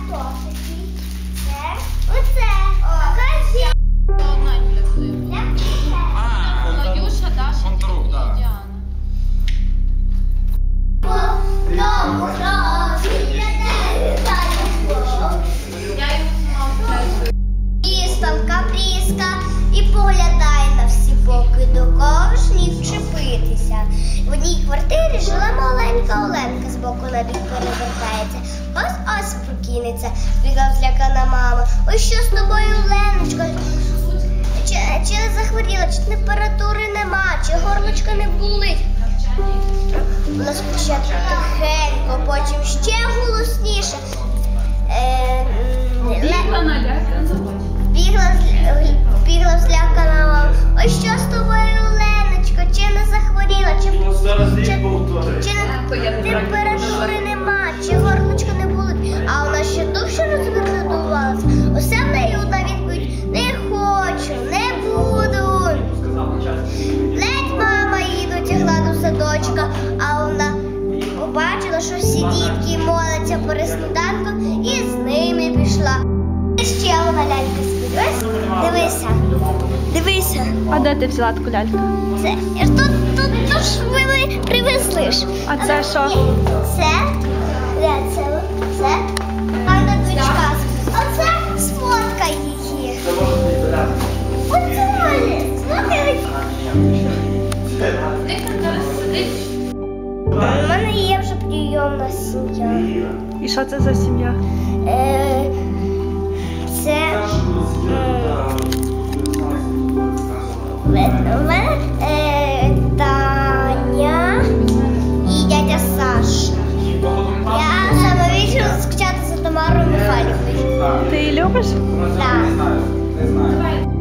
І поглядає на всі боки, до кого ж ні вчепитися. В одній квартирі жила маленька Оленка, збоку на бік перевертається. Ось прокинеться, збігла злякана мама. Ой, що з тобою, Оленочко? Чи не захворіла, чи температури нема, чи горлочка не болить? Вона спочатку тихенько, потім ще голосніше. Бігла злякана мама. Ой, що з тобою, Оленочко? Чи не захворіла? Чи температури нема? Чи горлочка не болить? А вона ще довше розвернувалася. Усе в неї одна відповідь: не хочу, не буду. Ледь мама її дотягла до садочка, а вона побачила, що всі дітки моляться перед сніданком, і з ними пішла. Ще одна лялька сподіваюсь. Дивися. А де ти взяла таку ляльку? Тут ж ви привезли ж. А це що? Це там де дочка. А це сфоткай її. Оце у мене є вже прийомна сім'я. І що це за сім'я? Це в мене Таня і дядя Саша. Я саме вирішила скучати за Тамарою Михайлівною. Ти її любиш? Так.